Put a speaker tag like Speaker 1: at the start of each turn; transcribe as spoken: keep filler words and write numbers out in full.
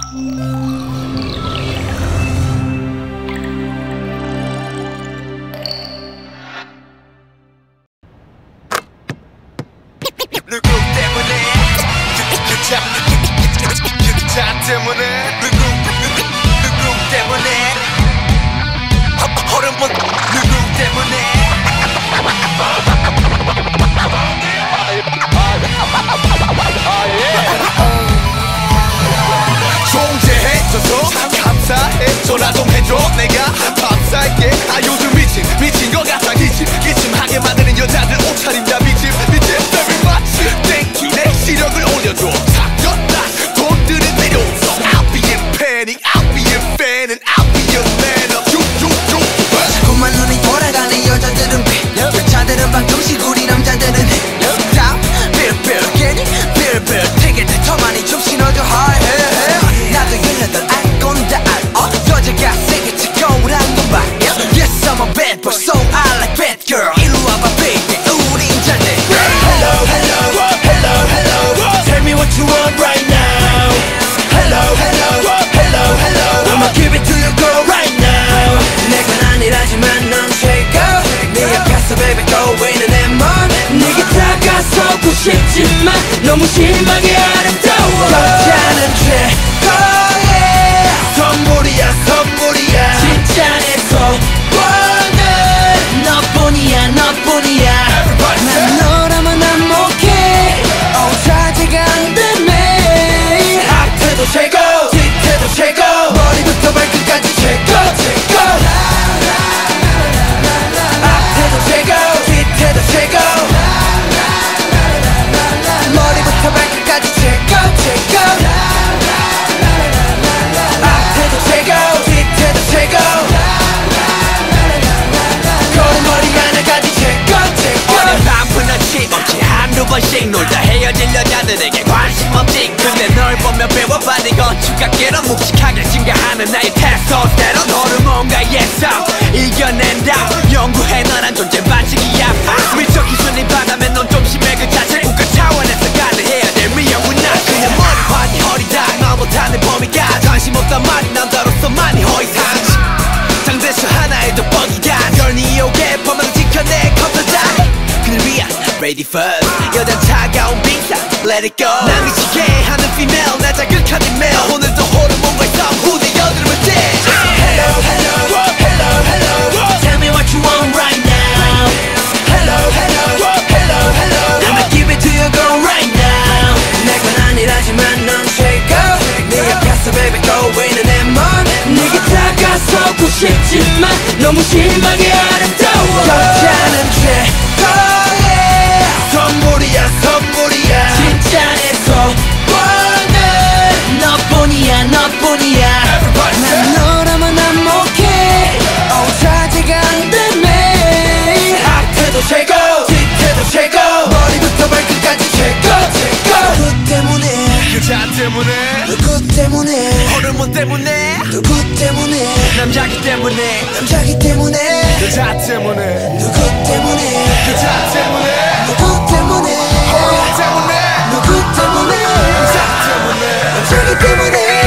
Speaker 1: 누구 때문에 그자 그자 때문에 누구 누구 누구 때문에 허름은 누구 때문에 존재해줘서 감사해. 전화 좀 해줘 내가 밥 살게. 아 요즘 미친 미친 것 같아. 기침 기침하게 만드는 여자들 옷차림 다 미침 미침 Very much Thank you. 내 시력을 올려줘. 사겼다 돈들은 필요 없어. I'll be in panic I'll be in fan and I'll be your man up. 쭉쭉쭉
Speaker 2: 자꾸만 눈이 돌아가는 여자들은 배 여자들은 방정식 우리 남자들은 해 Stop 빌빌 괜히 빌빌 되게 더 많이 좀 신어줘 hard 나도 얘네들 알 건데 알아 여자가 세게 치고란 건 봐 Yes I'm a bad boy so I like bad girl 이리 와봐 baby 우린 잘돼 Hello hello hello hello Tell me what you want right now Hello hello hello hello I'ma give it to you girl right now 내건 아니라지만 넌 최고 네 앞에서 baby go 있는 내 맘 네게 다가서고 싶지만 너무 심하게 아름다워 여자는 최고야 선물이야 선물이야 진짜 내 소원은 너뿐이야 너뿐이야 난 너라면 행복해 어 자제가 안 되네 앞에도 최고 뒤에도 최고 머리부터 발끝까지 최고 최고 앞에도 최고 뒤에도 최고 머리부터 발끝까지 최고 최고 앞에도 최고 뒤에도 최고 걸음걸이 하나까지 최고 최고 오늘 밤은 아침없이 한두 번씩 놀다 헤어질 여자들에게 관심 없지 근데 널 보면 배워봐 네 건축학개론 묵직하게 증가하는 나의 테스토스테론 호르몬과의 싸움 이겨낸다 연구해 너란 존재 반칙이야 미적 기준이 바다면 넌 좀 심해 그 자체 국가 차원에서 가능해야 될 미역은 나 그냥 머리 파니 허리다 너 못하는 범위가 관심 없단 말이 남자로서 많이 허위상식 장대수 하나의 돋보기가 널 니오게 범하는 지켜내 컴퓨터 그를 위한 ready first 여잔 차가운 빙상 let it go 난 미치게 하는 female 나 자극한 email 오늘도 호르몬과의 싸움 후대 여드름을 떼 Hello hello hello hello Tell me what you want right now Hello hello hello hello I'ma give it to you girl right now 내건 아니라지만 넌 최고 네 앞에서 baby go 있는 내 맘 네게 다가서고 싶지만 너무 심하게 아름다워 여자는 최고야 선물이야 선물이야 진짜 내 소원은 너뿐이야 너뿐이야 난 너라면 행복해 어 자제가 안 되네 앞에도 최고 뒤에도 최고 머리부터 발끝까지 최고 최고 누구 때문에
Speaker 1: 그자 때문에
Speaker 2: 누구 때문에
Speaker 1: 호르몬 때문에
Speaker 2: 누구 때문에
Speaker 1: 남자기 때문에
Speaker 2: 남자기 때문에
Speaker 1: 여자 때문에
Speaker 2: 누구 때문에
Speaker 1: 그자 때문에
Speaker 2: 누구 때문에
Speaker 1: 호르몬 때문에
Speaker 2: 누구 때문에
Speaker 1: 남자 때문에
Speaker 2: 남자기 때문에